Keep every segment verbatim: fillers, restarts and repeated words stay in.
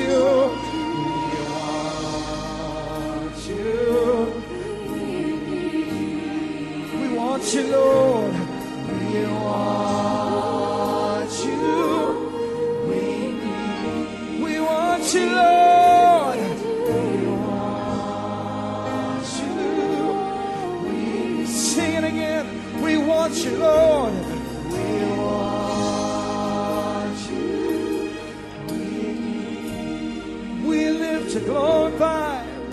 you. We want you, Lord. We want you. We need. We want you, Lord. We want you. We sing it again. We want you, Lord. We want you. We need. We live to glorify.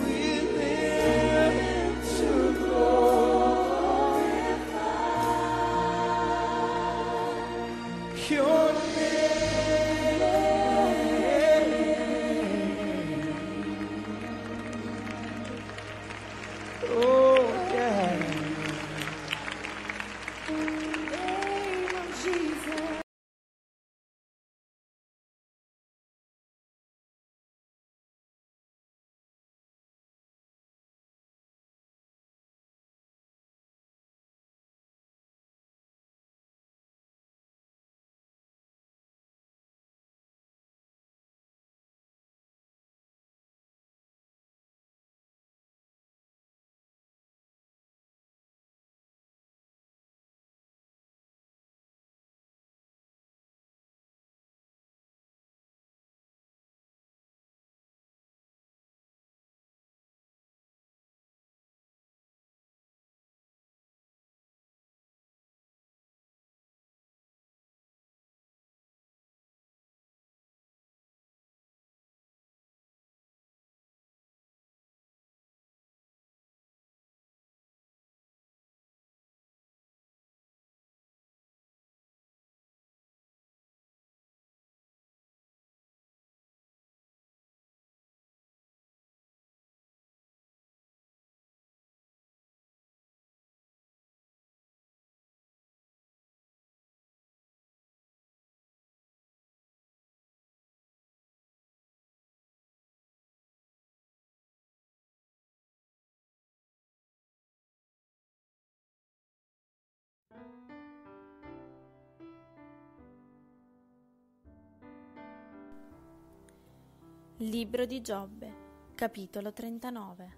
Libro di Giobbe, capitolo trentanove.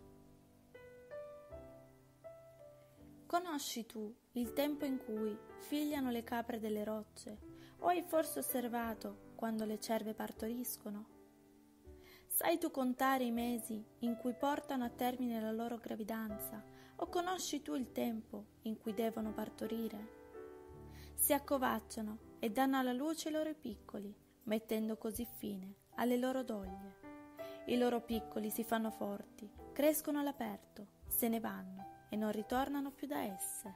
Conosci tu il tempo in cui figliano le capre delle rocce, o hai forse osservato quando le cerve partoriscono? Sai tu contare i mesi in cui portano a termine la loro gravidanza, o conosci tu il tempo in cui devono partorire? Si accovacciano e danno alla luce i loro piccoli, mettendo così fine alle loro doglie. I loro piccoli si fanno forti, crescono all'aperto, se ne vanno e non ritornano più da esse.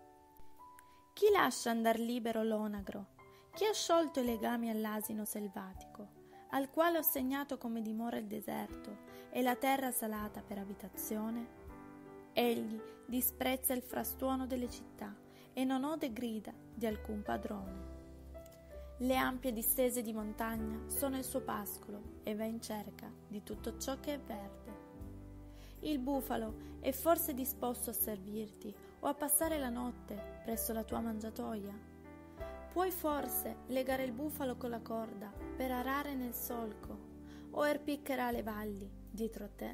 Chi lascia andar libero l'onagro? Chi ha sciolto i legami all'asino selvatico, al quale ho segnato come dimora il deserto e la terra salata per abitazione? Egli disprezza il frastuono delle città e non ode grida di alcun padrone. Le ampie distese di montagna sono il suo pascolo e va in cerca di tutto ciò che è verde. Il bufalo è forse disposto a servirti o a passare la notte presso la tua mangiatoia? Puoi forse legare il bufalo con la corda per arare nel solco o erpiccherà le valli dietro te?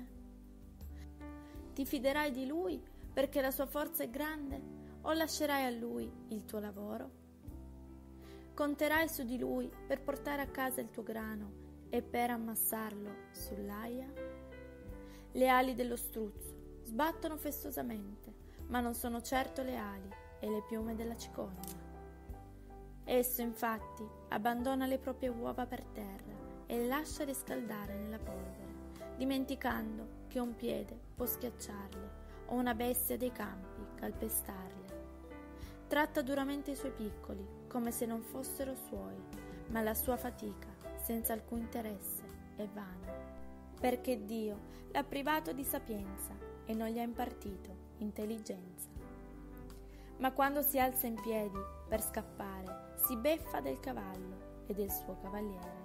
Ti fiderai di lui perché la sua forza è grande o lascerai a lui il tuo lavoro? Conterai su di lui per portare a casa il tuo grano e per ammassarlo sull'aia? Le ali dello struzzo sbattono festosamente, ma non sono certo le ali e le piume della cicogna. Esso infatti abbandona le proprie uova per terra e le lascia riscaldare nella polvere, dimenticando che un piede può schiacciarle o una bestia dei campi calpestarle. Tratta duramente i suoi piccoli come se non fossero suoi, ma la sua fatica, senza alcun interesse, è vana, perché Dio l'ha privato di sapienza e non gli ha impartito intelligenza. Ma quando si alza in piedi per scappare, si beffa del cavallo e del suo cavaliere.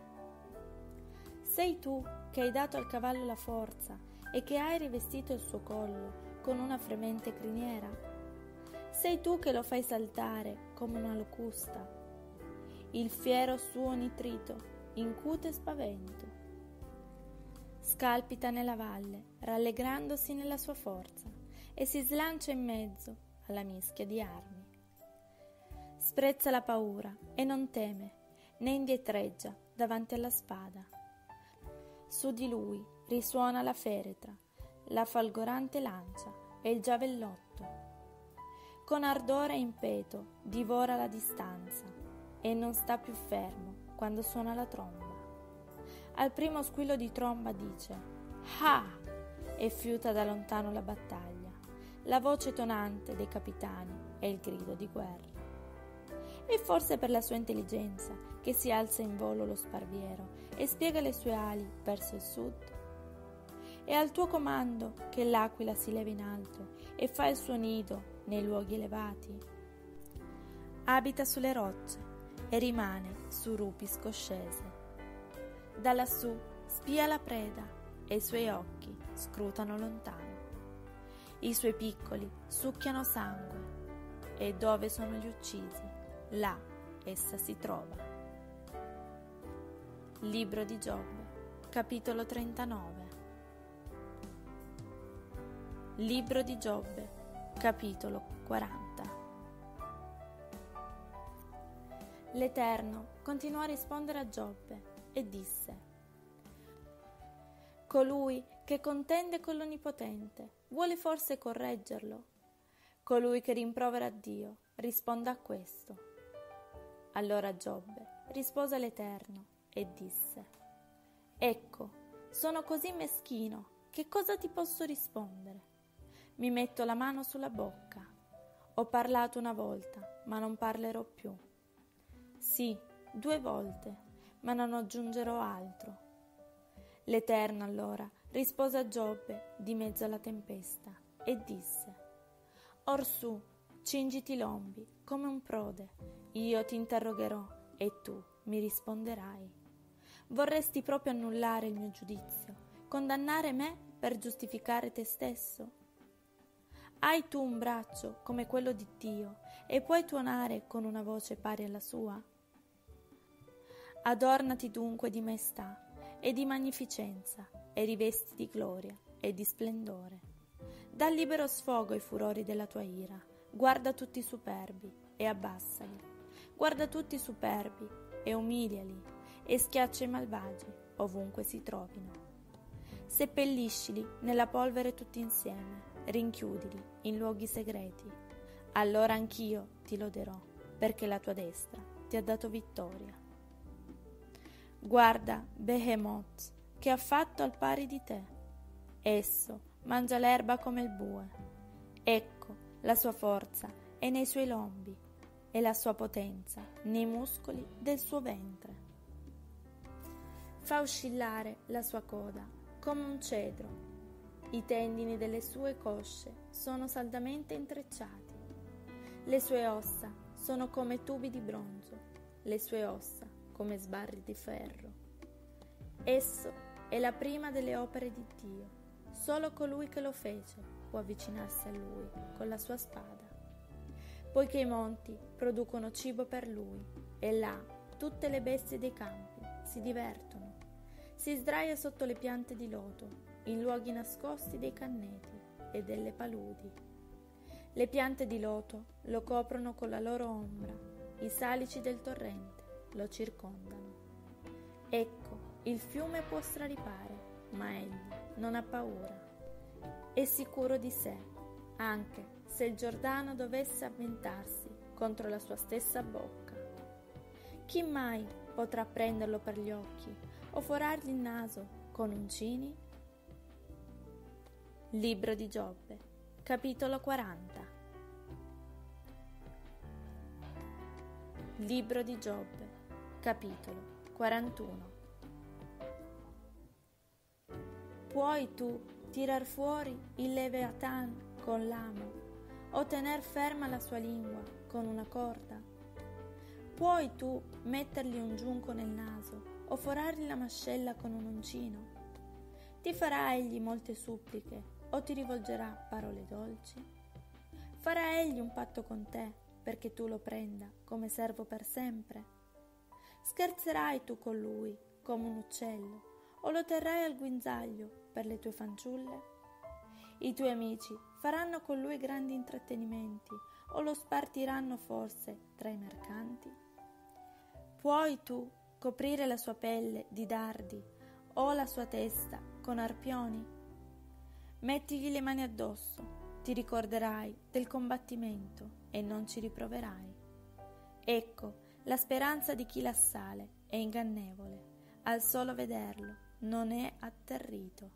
Sei tu che hai dato al cavallo la forza e che hai rivestito il suo collo con una fremente criniera? Sei tu che lo fai saltare come una locusta. Il fiero suo nitrito incute spavento. scalpita nella valle, rallegrandosi nella sua forza, e si slancia in mezzo alla mischia di armi. Sprezza la paura e non teme, né indietreggia davanti alla spada. Su di lui risuona la feretra, la folgorante lancia e il giavellotto. Con ardore e impeto divora la distanza e non sta più fermo quando suona la tromba. Al primo squillo di tromba dice «Ah!» e fiuta da lontano la battaglia, la voce tonante dei capitani e il grido di guerra. E forse per la sua intelligenza che si alza in volo lo sparviero e spiega le sue ali verso il sud? È al tuo comando che l'aquila si leva in alto e fa il suo nido nei luoghi elevati? Abita sulle rocce e rimane su rupi scoscese. Da lassù spia la preda e i suoi occhi scrutano lontano. I suoi piccoli succhiano sangue e dove sono gli uccisi, là essa si trova. Libro di Giobbe, capitolo trentanove. Libro di Giobbe, capitolo quaranta. L'Eterno continuò a rispondere a Giobbe e disse: colui che contende con l'Onnipotente vuole forse correggerlo? Colui che rimprovera Dio risponda a questo. Allora Giobbe rispose all'Eterno e disse: ecco, sono così meschino, che cosa ti posso rispondere? Mi metto la mano sulla bocca. Ho parlato una volta, ma non parlerò più. Sì, due volte, ma non aggiungerò altro. L'Eterno allora rispose a Giobbe di mezzo alla tempesta e disse: orsù, cingiti lombi come un prode, io ti interrogherò e tu mi risponderai. Vorresti proprio annullare il mio giudizio, condannare me per giustificare te stesso? Hai tu un braccio come quello di Dio e puoi tuonare con una voce pari alla sua? Adornati dunque di maestà e di magnificenza e rivesti di gloria e di splendore. Dà libero sfogo ai furori della tua ira, guarda tutti i superbi e abbassali, guarda tutti i superbi e umiliali e schiaccia i malvagi ovunque si trovino. Seppelliscili nella polvere tutti insieme, rinchiudili in luoghi segreti. Allora anch'io ti loderò, perché la tua destra ti ha dato vittoria. Guarda Behemoth, che ha fatto al pari di te. Esso mangia l'erba come il bue. Ecco la sua forza è nei suoi lombi e la sua potenza nei muscoli del suo ventre. Fa oscillare la sua coda come un cedro. I tendini delle sue cosce sono saldamente intrecciati. Le sue ossa sono come tubi di bronzo, le sue ossa come sbarri di ferro. Esso è la prima delle opere di Dio. Solo colui che lo fece può avvicinarsi a lui con la sua spada. Poiché i monti producono cibo per lui, e là tutte le bestie dei campi si divertono. Si sdraia sotto le piante di loto, in luoghi nascosti dei canneti e delle paludi. Le piante di loto lo coprono con la loro ombra, i salici del torrente lo circondano. Ecco, il fiume può straripare, ma egli non ha paura. È sicuro di sé, anche se il Giordano dovesse avventarsi contro la sua stessa bocca. Chi mai potrà prenderlo per gli occhi o forargli il naso con uncini? Libro di Giobbe, capitolo quaranta. Libro di Giobbe, capitolo quarantuno. Puoi tu tirar fuori il Leviathan con l'amo o tener ferma la sua lingua con una corda? Puoi tu mettergli un giunco nel naso o forargli la mascella con un uncino? Ti farà egli molte suppliche o ti rivolgerà parole dolci? Farà egli un patto con te perché tu lo prenda come servo per sempre? Scherzerai tu con lui come un uccello o lo terrai al guinzaglio per le tue fanciulle? I tuoi amici faranno con lui grandi intrattenimenti o lo spartiranno forse tra i mercanti? Puoi tu coprire la sua pelle di dardi o la sua testa con arpioni? Mettigli le mani addosso, ti ricorderai del combattimento e non ci riproverai. Ecco, la speranza di chi l'assale è ingannevole, al solo vederlo non è atterrito.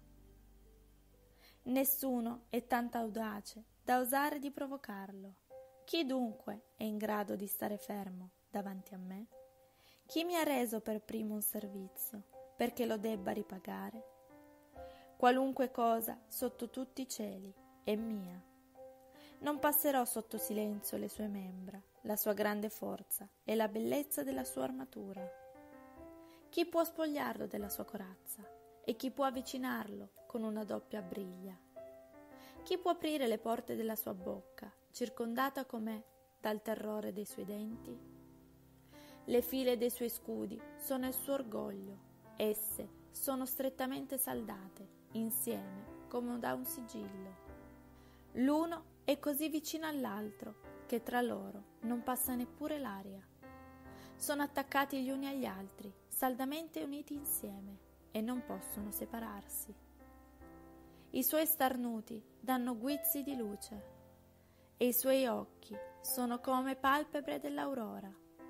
Nessuno è tanto audace da osare di provocarlo. Chi dunque è in grado di stare fermo davanti a me? Chi mi ha reso per primo un servizio, perché lo debba ripagare? Qualunque cosa sotto tutti i cieli è mia. Non passerò sotto silenzio le sue membra, la sua grande forza e la bellezza della sua armatura. Chi può spogliarlo della sua corazza e chi può avvicinarlo con una doppia briglia? Chi può aprire le porte della sua bocca, circondata com'è dal terrore dei suoi denti? Le file dei suoi scudi sono il suo orgoglio, esse sono strettamente saldate, insieme, come da un sigillo. L'uno è così vicino all'altro che tra loro non passa neppure l'aria. Sono attaccati gli uni agli altri, saldamente uniti insieme, e non possono separarsi. I suoi starnuti danno guizzi di luce, e i suoi occhi sono come palpebre dell'aurora.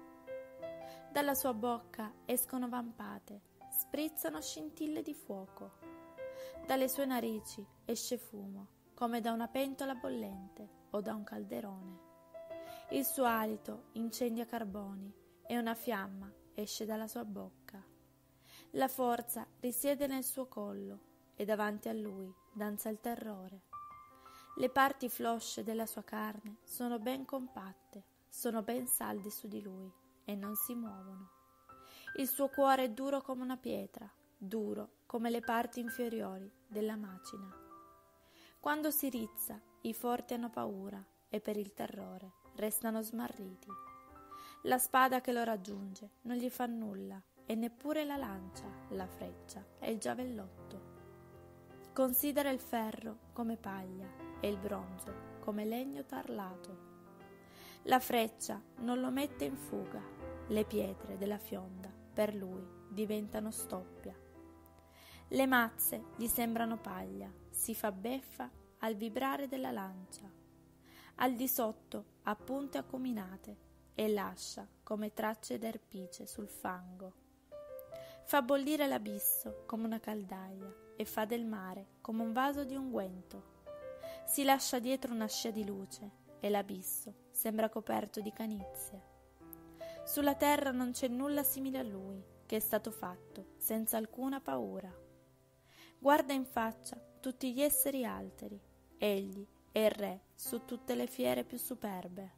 Dalla sua bocca escono vampate, sprizzano scintille di fuoco. Dalle sue narici esce fumo, come da una pentola bollente o da un calderone. Il suo alito incendia carboni e una fiamma esce dalla sua bocca. La forza risiede nel suo collo e davanti a lui danza il terrore. Le parti flosce della sua carne sono ben compatte, sono ben salde su di lui e non si muovono. Il suo cuore è duro come una pietra, duro come le parti inferiori della macina. Quando si rizza, i forti hanno paura e per il terrore restano smarriti. La spada che lo raggiunge non gli fa nulla e neppure la lancia, la freccia e il giavellotto. Considera il ferro come paglia e il bronzo come legno tarlato. La freccia non lo mette in fuga, le pietre della fionda per lui diventano stoppia. Le mazze gli sembrano paglia, si fa beffa al vibrare della lancia. Al di sotto ha punte acuminate e lascia come tracce d'erpice sul fango. Fa bollire l'abisso come una caldaia e fa del mare come un vaso di unguento. Si lascia dietro una scia di luce e l'abisso sembra coperto di canizie. Sulla terra non c'è nulla simile a lui, che è stato fatto senza alcuna paura. Guarda in faccia tutti gli esseri alteri, egli è il re su tutte le fiere più superbe.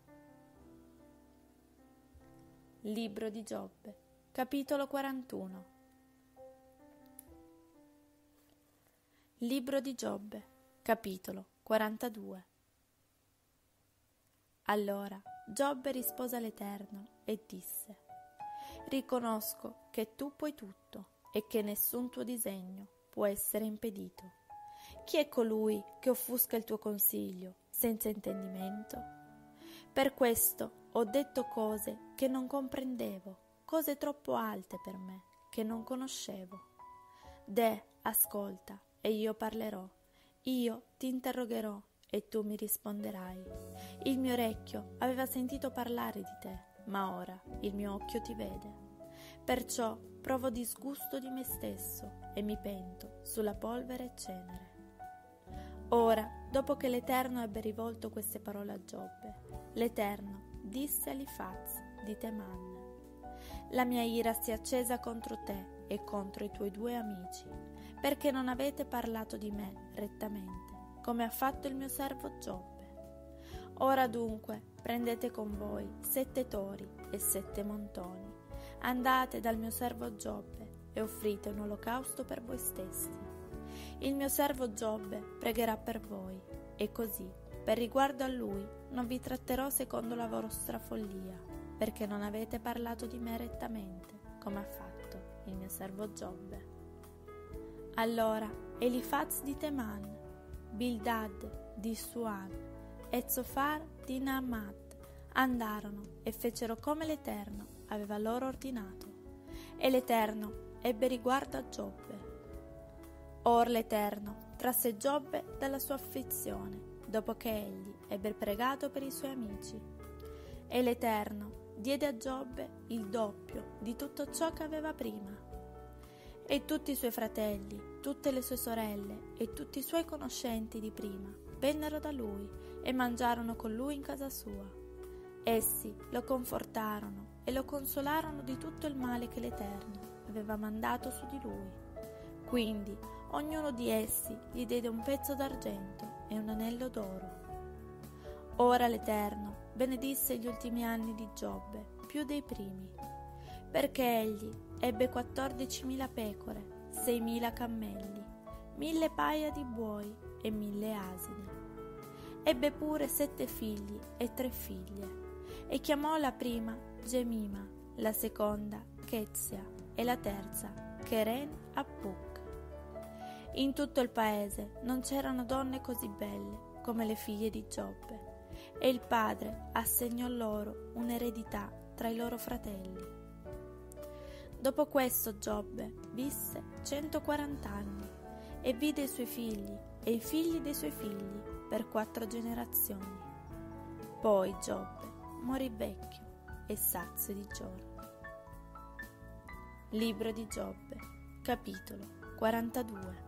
Libro di Giobbe, capitolo quarantuno. Libro di Giobbe, capitolo quarantadue. Allora Giobbe rispose all'Eterno e disse: Riconosco che tu puoi tutto e che nessun tuo disegno può essere impedito. Chi è colui che offusca il tuo consiglio senza intendimento? Per questo ho detto cose che non comprendevo, cose troppo alte per me che non conoscevo. Deh, ascolta, e io parlerò, io ti interrogherò e tu mi risponderai. Il mio orecchio aveva sentito parlare di te, ma ora il mio occhio ti vede. Perciò provo disgusto di me stesso e mi pento sulla polvere e cenere. Ora, dopo che l'Eterno ebbe rivolto queste parole a Giobbe, l'Eterno disse a Elifaz di Teman: La mia ira si è accesa contro te e contro i tuoi due amici, perché non avete parlato di me rettamente, come ha fatto il mio servo Giobbe. Ora dunque prendete con voi sette tori e sette montoni, andate dal mio servo Giobbe e offrite un olocausto per voi stessi. Il mio servo Giobbe pregherà per voi, e così, per riguardo a lui, non vi tratterò secondo la vostra follia, perché non avete parlato di me rettamente, come ha fatto il mio servo Giobbe. Allora Elifaz di Teman, Bildad di Suan e Zofar di Naamat andarono e fecero come l'Eterno aveva loro ordinato, e l'Eterno ebbe riguardo a Giobbe. Or l'Eterno trasse Giobbe dalla sua afflizione, dopo che egli ebbe pregato per i suoi amici. E l'Eterno diede a Giobbe il doppio di tutto ciò che aveva prima. E tutti i suoi fratelli, tutte le sue sorelle e tutti i suoi conoscenti di prima vennero da lui e mangiarono con lui in casa sua. Essi lo confortarono e lo consolarono di tutto il male che l'Eterno aveva mandato su di lui. Quindi ognuno di essi gli diede un pezzo d'argento e un anello d'oro. Ora l'Eterno benedisse gli ultimi anni di Giobbe più dei primi, perché egli ebbe quattordicimila pecore, seimila cammelli, mille paia di buoi e mille asini. Ebbe pure sette figli e tre figlie, e chiamò la prima Gemima, la seconda Kezia e la terza Keren Appuk. In tutto il paese non c'erano donne così belle come le figlie di Giobbe, e il padre assegnò loro un'eredità tra i loro fratelli. Dopo questo Giobbe visse centoquaranta anni e vide i suoi figli e i figli dei suoi figli per quattro generazioni. Poi Giobbe morì vecchio e sazio di giorni. Libro di Giobbe, capitolo quarantadue.